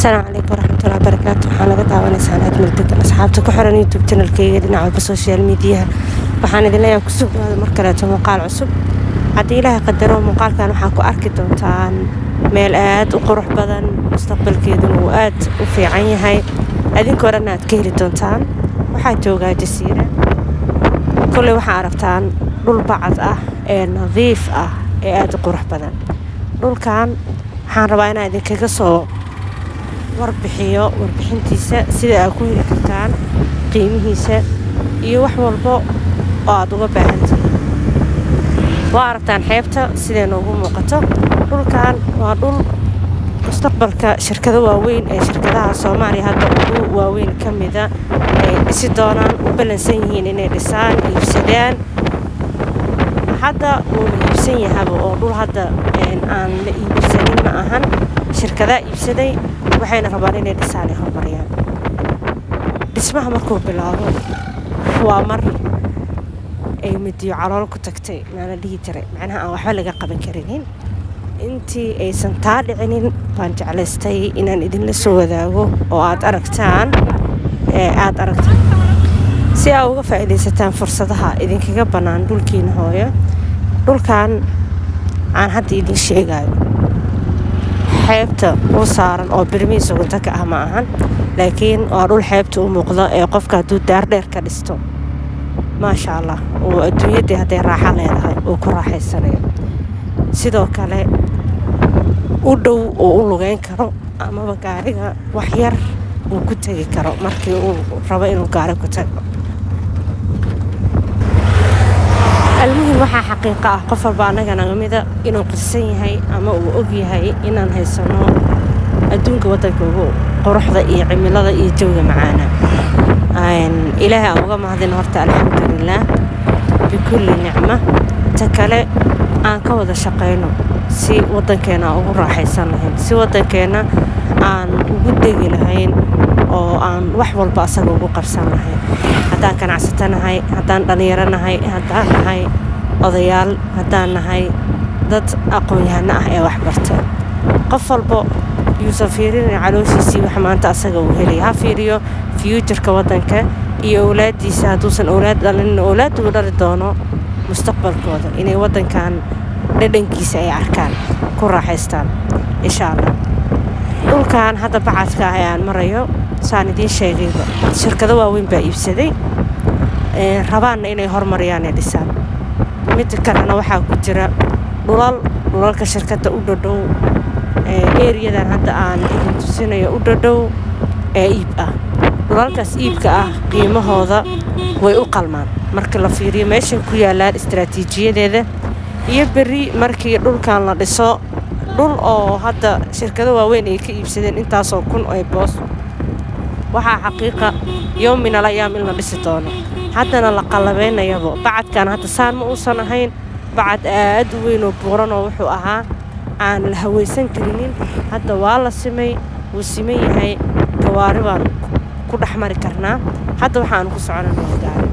السلام عليكم ورحمة الله وبركاته. waxaan naga daawanaysaa aad milkiga asxaabta ku xiran YouTube channel-kayga dhinaca social media. waxaan idin leeyahay ku soo dhawaada mar kale muuqaal cusub. haddii Ilaahay qadaro muuqaalkan waxaa ku arki doontaan meel aad u qurux badan, mustaqbalkeeduna uu aad u fiican yahay. adinkoo dhan aad ka heli doontaan. waxaa joogaa jasiirad. kullee waxaa aragtaan dhul bacad ah ee nadiif ah ee aad u qurux badan. dhulkan waxaan rabaa inaan idinkaga soo warbixintiisa sida aad ku heli kartaan qiimihiisa iyo wax walbo oo aad uga baahantihiin. waa aragtaan xeebta sidee noogu muuqato. dhulkan waa dhul mustaqbalka shirkado waaweyn ee shirkadaha Soomaaliya hadda ugu waaweyn ka mida ay dhisi doonaan, u balansan yihiin inay dhisaan, iibsadaan. hadda wuu iibsan yahay oo dhul hadda aan la iibsanin ma ahan, shirkadaha iibsaday waxayna rabaan inay dhisaan ay horumariyaan. dhismaha markuu bilaabo waa mar ay midiyo calool ku tagtay maana dhihi jiray, macnaha aan waxba laga qaban karinin. intii aysan taa dhicinin baan jeclaystay inaan idinla soo wadaago oo aad aragtaan si aad uga faa'iidaysataan fursadaha idinkaga bannaan dhulkiina hooyo. dhulkan aan hadda idin sheegayo xeebta u saaran oo birmihiisa gunta ka ah ma ahan, laakiin waa dhul xeebta u muuqda ee qofka hadduu daardheer ka dhisto maasha allah oo adduunyadii hadday raaxo leedahay uu ku raaxaysanayo. sidoo kale u dhow oo u lugeyn karo amaba gaariga wax yar uu ku tegi karo markii uu rabo inuu gaari ku tago. المهم waxaa xaqiiqo ah qof walba anaga naga mida inuu qirsan yahay ama uu og yahay inaan haysano adduunka waddanka ugu quruxda iyo cimilada iyo jawiga macaana. ilaahay aan uga mahadin horta alxamdulilah bikulli nicma. ta kale aan ka wada shaqayno si waddankeena ugu raaxaysan lahayn, si waddankeena aan ugu degi lahayn oo aan wax walba asaga ugu qabsan lahayn. haddaan ganacsatanahay, haddaan dhalinyaro nahay, haddaan nahay odayaal, haddaan nahay dad aqoon-yahano ah ee wax barta. qof walba yuusan fiirinin calooshiisii wax maanta asaga uu helaya, ha fiiriyo future-ka waddanka iyo awlaadiisa. hadduusan awlaad dhalin, awlaad uu dhali doono mustaqbalkooda inay waddankan dhadhankiisa ay arkaan, ku raaxaystaan insha allah. dhulkan hadda bacadka ah ee aan marayo saan idiin sheegayba shirkado waaweyn baa iibsaday, rabaanna inay horumariyaan ee dhisaan. mid kalena waxaa ku jira dhulalka shirkadda u dhadhow ereyadan hadda aan idin tusinayo u dhadhow ee iib ah. dhulalkaas iibka ah qiimahooda way u qalmaan marka la fiiriyo meeshan ku yaalaan istaraatiijiyadeeda iyo berri markii dhulkan la dhiso. dhul oo hadda shirkado waaweyn ay ka iibsadeen intaasoo kun oo boos, waxaa xaqiiqa yoom min al-ayaam in la dhisi doono. haddana la qalabeynayabo bacadkan hadda saan ma uusan ahayn bacad aad u weyn oo buuran oo wuxuu ahaa aan la hawaysan karinin. hadda waa la simay, wuu siman yahay, gawaari baan ku dhex mari karnaa. hadda waxaan ku soconanaa gaari.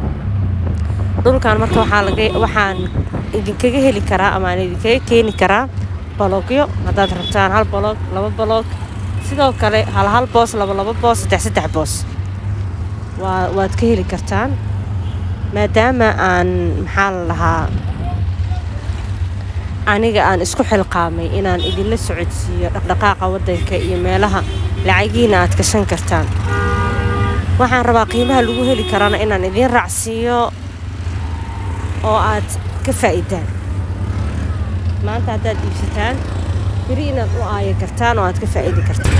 dhulkan marka waxaan idinkaga heli karaa ama aan idinkaga keeni karaa balogyo haddaad rabtaan, 1 balog, 2 balog, sidoo kale hal boos, 2 boos, 3 boos waad ka heli kartaan. maadaama aan maxaa la lahaa aniga aan isku xilqaamay inaan idinla socodsiiyo dhaqdhaqaaqa waddanka iyo meelaha lacagiina aad gashan kartaan, waxaan rabaa qiimaha lagu heli karaana inaan idin raacsiiyo oo aad ka faa'iidaan. maanta haddaad iibsataan beri inaad u aayo kartaan oo aad ka faa'iidi kartaan.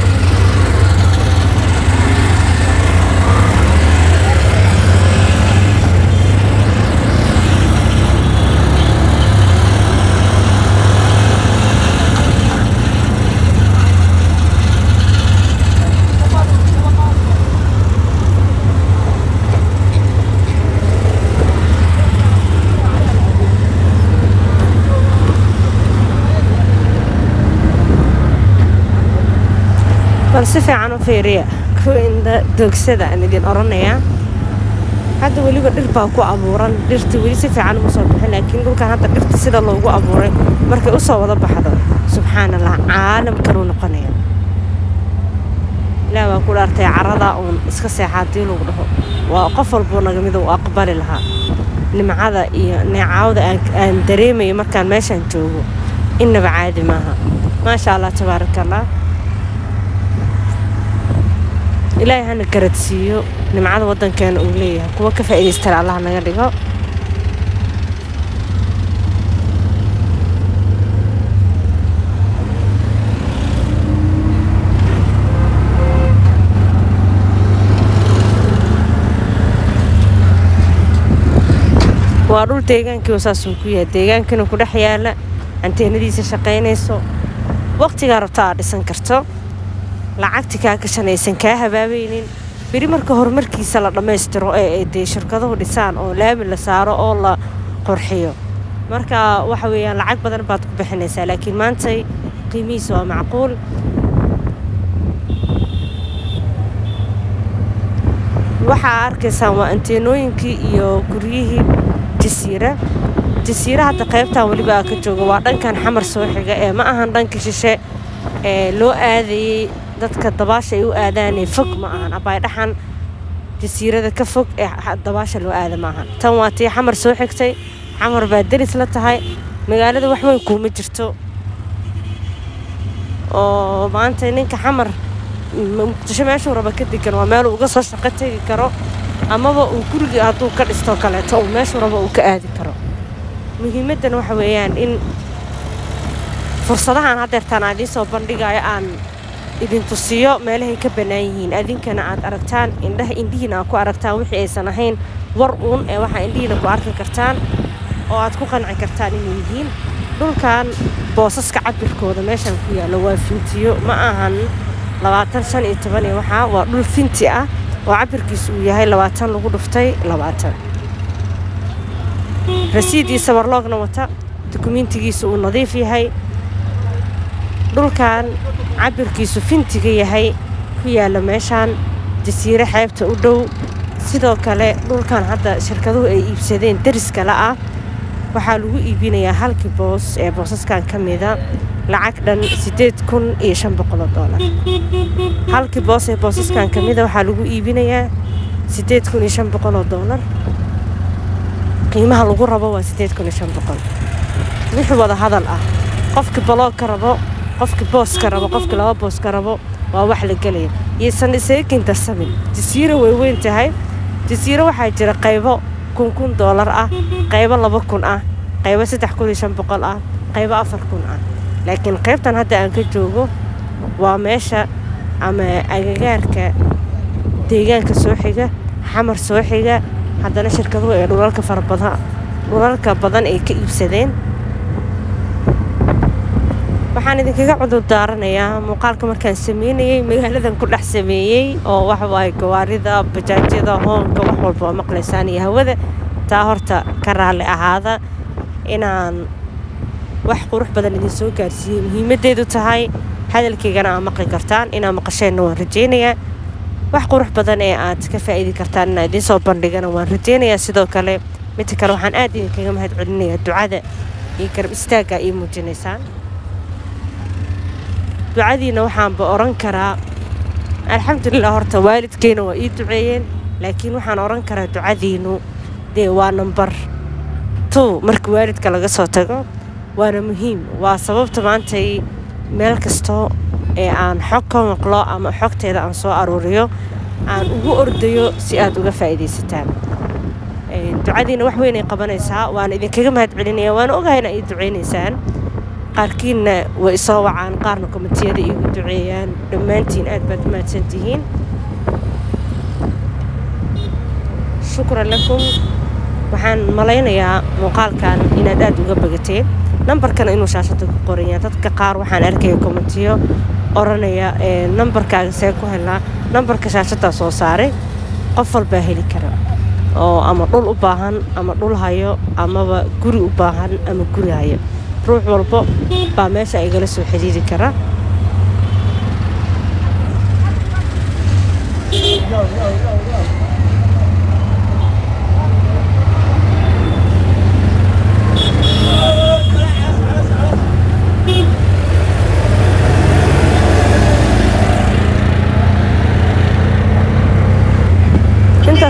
si fiican u fiiriya kuwinda doogsada aan idin oranayaa. hadda weliba dhir baa ku abuuran, dhirta weli si fiican uma soo bixin, laakiin dhulkan hadda dhirta sida loogu abuuray markay u soo wada baxdo subxaanallah caalamkan uu noqonaya. ilaa waa ku dhaartay carada uun iska seexaadii lagu dhaho waa qof walbo naga mid uu aqbali lahaa nimcada iyo neecawda aan dareemayo markaan meeshaan joogo innaba caadi maaha maasha allah tabaarakallah ilaahay hana garadsiiyo nimcada waddankeena uu leeyahay kuwa ka faa'iidaystana allah naga dhigo waa dhul deegaankii saas uu ku yahay deegaankina ku dhex yaala anteenadiisa shaqaynayso waqtigaa rabta aad dhisan karto lacagti kaa gashanaysan kaa habaabaynin beri marka horumarkiisa la dhammaystiro ee dee shirkaduhu dhisaan oo laami la saaro oo la qurxiyo marka waxa weeyaan lacag badan baad ku bixinaysaa laakiin maantay qiimihiisa waa macquul waxaa arkaysaan waa anteenooyinkii iyo guryihii jasiira hadda qaybtan weliba ka jooga waa dhankan xamar soo xiga ee ma ahan dhanka shishe ee loo aadayey dadka dabaasha ay u aadaanay fog ma ahan abaay dhaxan jasiirada ka fog ee dabaasha loo aada ma ahan tan waa tii xamar soo xigtay xamar baa deris la tahay magaalada wax weyn kuuma jirto oo maanta ninka xamar muqdisho meeshuu raba ka degan waa meel uga soo shaqo tegi karo amaba uu guriga hadduu ka dhisto kaleeto uu meeshuu raba uu ka aadi karo muhiimaddan waxa weeyaan in fursadahan haddeertaan aan idiin soo bandhigayo aan idin tusiyo meelahay ka bannaan yihiin adinkana aad aragtaan indhihiina aad ku aragtaan wixii aysan ahayn war uun ee waxaa indhihiina ku arki kartaan oo aad ku qanci kartaan inay yihiin dhulkan boosaska cabirkooda meeshaan ku yaallo waa fintiyo ma ahan 25 waxaa waa dhul finti ah oo cabirkiisu uu yahay 20 lagu dhuftay 20 rasiidii sawarloogna wata dukumiintigiisu uu nadiif yahay dhulkan cabirkiisu fintiga yahay ku yaalla meeshaan jasiire xeebta u dhow sidoo kale dhulkan hadda shirkaduhu ay iibsadeen deriska la ah waxaa lagu iibinayaa halkii boos ee boosaskan ka mida lacag dhan $8,500 halkii boos ee boosaskan ka mida waxaa lagu iibinayaa $8,500 qiimaha lagu rabo waa $8,500 wixii wada hadal ah qofkii baloog ka rabo qofkii boos ka rabo qofkii laba boos ka rabo waa wax la gelaya iyosan isaga darsamin jasiiro way weyn tahay jasiiro waxaa jira qaybo $1,000 ah qaybo $2,000 ah qaybo $3,500 ah qaybo $4,000 ah laakiin qaybtan hadda aan ka joogo waa meesha ama agagaarka deegaanka soo xiga xamar soo xiga haddana shirkaduhu ee dhulalka badan ay ka iibsadeen waxaan idinkaga cudur daaranayaa muuqaalka markaan sameynayay magaaladan ku dhex sameeyey oo waxa waaye gawaarida bajaajyada hoonka wax walba oo maqlaysaan iyo hawada taa horta ka raalli ahaada inaan wax qurux badan idin soo gaarsiiyey muhiimaddeedu tahay hadalkaygana aad maqli kartaan inaad maqasheenna waan rajaynayaa wax qurux badan ee aad ka faa'iidi kartaan inaad idiin soo bandhigana waan rajaynayaa sidoo kale midka kale waxaan aad idinkaga mahad celinayaa ducada iyo garab istaagga ii muujinaysaan ducadiina waxaanba oran karaa alxamdulilah horta waalidkeyna waa ii duceeyeen laakiin waxaan oran karaa ducadiinu dee waa number 2 marka waalidka laga soo tago waana muhiim waa sababta maantay meel kastoo ee aan xog ka maqlo ama xogteeda aan soo aruuriyo aan ugu ordayo si aad uga faa'iidaysataan ducadiina wax weyn ay qabanaysaa waan idinkaga mahad celinayaa waan ogahay in ay duceynaysaan qaarkiinna way isoo wacaan qaarna komentiyada iigu duceeyaan dhammaantiin aad baad mahadsantihiin shukran lakum waxaan malaynayaa muuqaalkan inaad aad uga bagateen nambarkana inuu shaashada ku qoran yahay dadka qaar waxaan arkaya komentiyo oranaya nambarkaaga see ku helnaa nambarka shaashada soo saaray qof walbaa heli kara oo ama dhul u baahan ama dhul hayo amaba guri u baahan ama guri hayo ruux walbo baa meesha igala soo xiriiri kara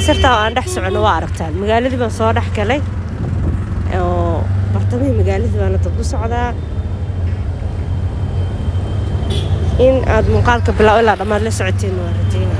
sirta oo aan dhex socono waa aragtaan magaaladii baan soo dhex galay oo bartamihii magaaladii baan dab u socdaa in aad muuqaalka bilow ilaa dhammaad la socotiin waa rajaynaya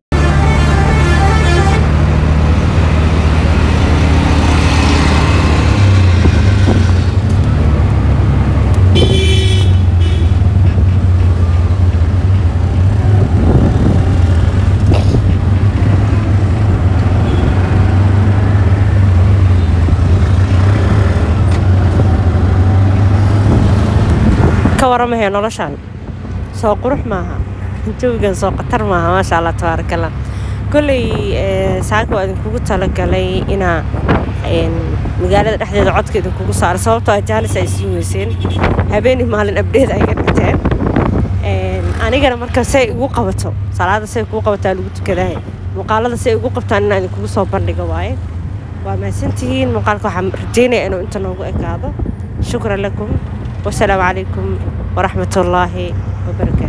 كورمه نولشان سو قروح معها جوجن سو قطر معها ما شاء الله تبارك الله كل ساعات وأنا كوجو تلاقي إنا مقالة أحد عدك إذا كوجو صار صوته جالس يسويسين هبيني مال الأبديت أي كنتين أنا جرى مركز سيء وقبته صلاة سيء وقبته لقيت كذا مقالة سيء وقبته أنا كوجو صوبر لجواي وما سنتين مقالكم رجينا إنه أنت نوجو هذا شكرا لكم والسلام عليكم ورحمة الله وبركاته.